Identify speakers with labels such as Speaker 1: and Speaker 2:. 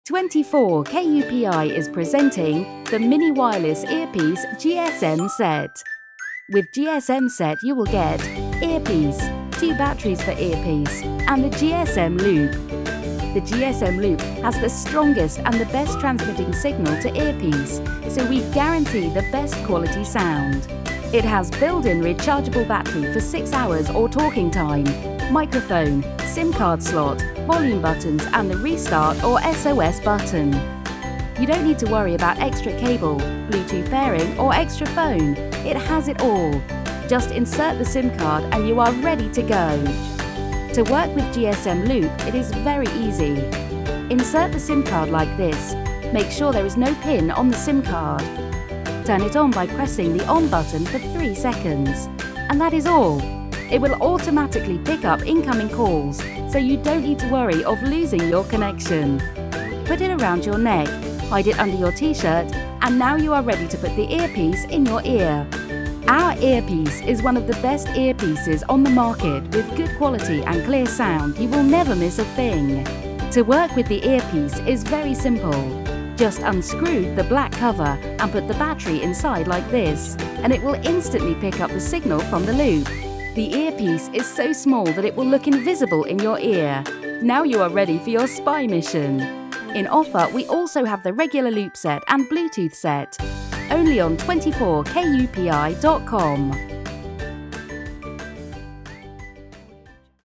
Speaker 1: 24 KUPI is presenting the Mini Wireless Earpiece GSM set. With GSM set you will get earpiece, 2 batteries for earpiece and the GSM loop. The GSM loop has the strongest and the best transmitting signal to earpiece, so we guarantee the best quality sound. It has built-in rechargeable battery for 6 hours or talking time, microphone, SIM card slot, volume buttons and the restart or SOS button. You don't need to worry about extra cable, Bluetooth pairing or extra phone. It has it all. Just insert the SIM card and you are ready to go. To work with GSM Loop, it is very easy. Insert the SIM card like this. Make sure there is no pin on the SIM card. Turn it on by pressing the on button for 3 seconds. And that is all. It will automatically pick up incoming calls, so you don't need to worry of losing your connection. Put it around your neck, hide it under your t-shirt, and now you are ready to put the earpiece in your ear. Our earpiece is one of the best earpieces on the market with good quality and clear sound. You will never miss a thing. To work with the earpiece is very simple. Just unscrew the black cover and put the battery inside like this, and it will instantly pick up the signal from the loop. The earpiece is so small that it will look invisible in your ear. Now you are ready for your spy mission. In offer, we also have the regular loop set and Bluetooth set. Only on 24KUPI.com.